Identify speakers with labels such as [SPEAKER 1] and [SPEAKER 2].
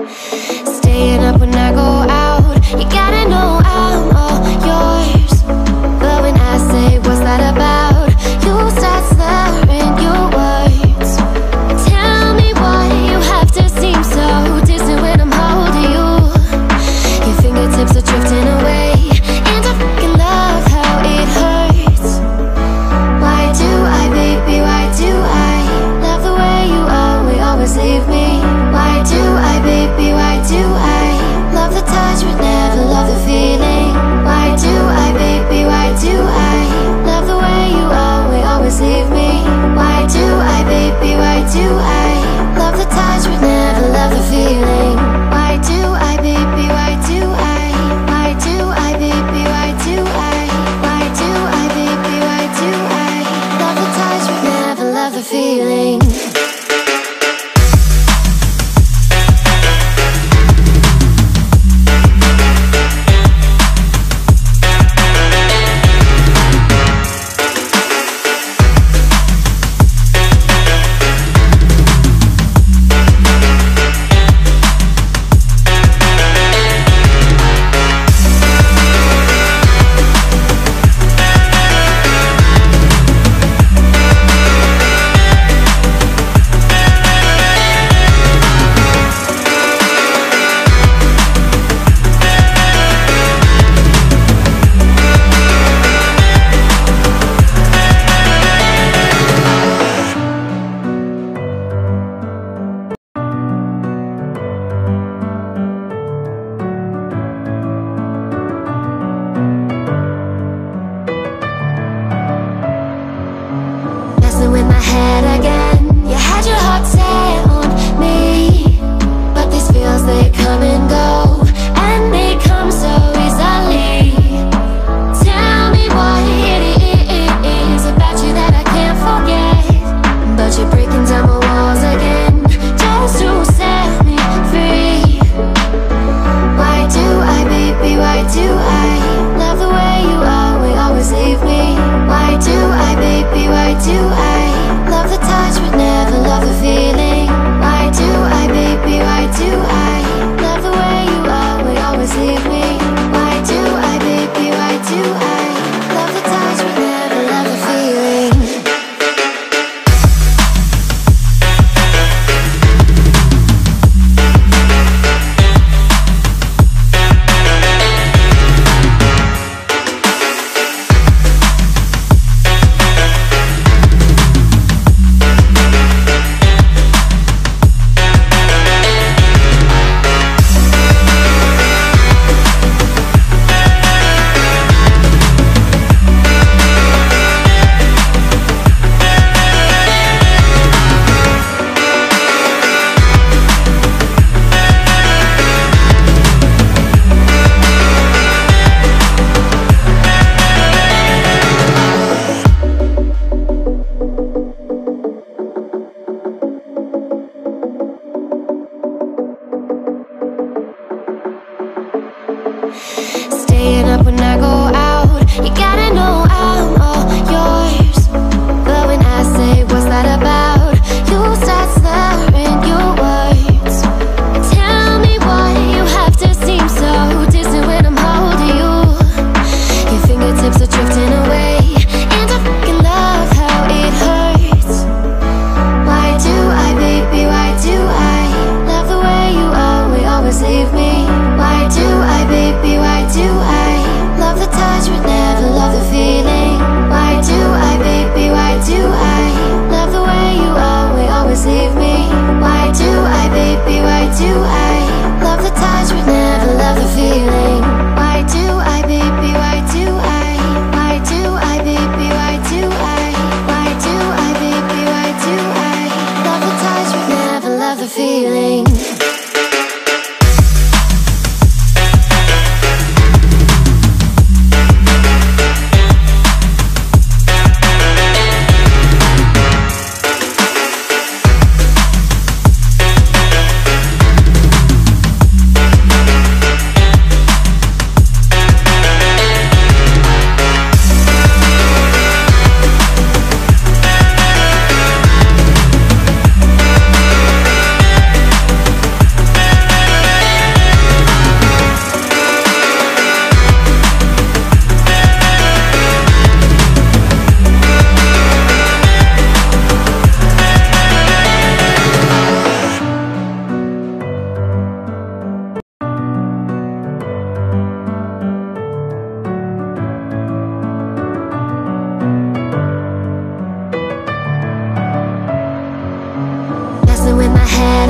[SPEAKER 1] Staying up when I go out, you gotta know I'm all yours. But when I say what's that about, you start slurring your words. Tell me why you have to seem so distant when I'm holding you. Your fingertips are drifting away, and I fucking love how it hurts. Why do I, baby, why do I love the way you always leave me? Why do I, baby, why do I love the touch but never love the feeling? Why do I, baby, why do I love the way you always leave me? Why do I, baby, why do I love the touch but never love the feeling? Why do I, baby, why do I? Why do I, baby, why do I? Why do I, baby, why do I love the touch but never love the feeling? my head